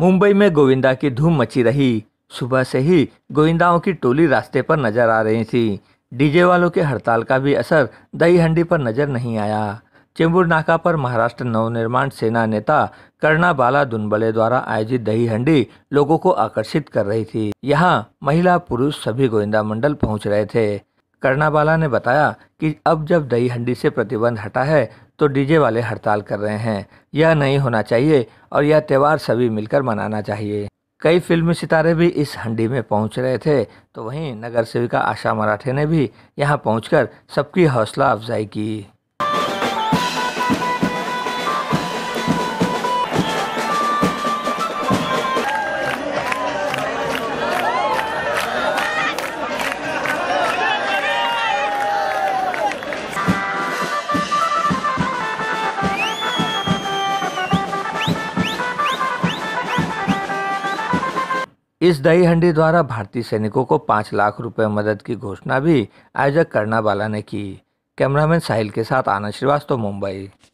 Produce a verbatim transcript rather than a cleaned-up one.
मुंबई में गोविंदा की धूम मची रही। सुबह से ही गोविंदाओं की टोली रास्ते पर नजर आ रही थी। डीजे वालों के हड़ताल का भी असर दही हंडी पर नजर नहीं आया। चेंबूर नाका पर महाराष्ट्र नवनिर्माण सेना नेता कर्णा बाला दुनबले द्वारा आयोजित दही हंडी लोगों को आकर्षित कर रही थी। यहाँ महिला पुरुष सभी गोविंदा मंडल पहुँच रहे थे। कर्णा बाला ने बताया कि अब जब दही हंडी से प्रतिबंध हटा है तो डीजे वाले हड़ताल कर रहे हैं। यह नहीं होना चाहिए और यह त्यौहार सभी मिलकर मनाना चाहिए। कई फिल्मी सितारे भी इस हंडी में पहुंच रहे थे, तो वहीं नगर सेविका आशा मराठे ने भी यहां पहुंचकर सबकी हौसला अफजाई की। इस दही हंडी द्वारा भारतीय सैनिकों को पाँच लाख रुपए मदद की घोषणा भी आयोजक कर्णा बाला ने की। कैमरामैन साहिल के साथ आनंद श्रीवास्तव, मुंबई।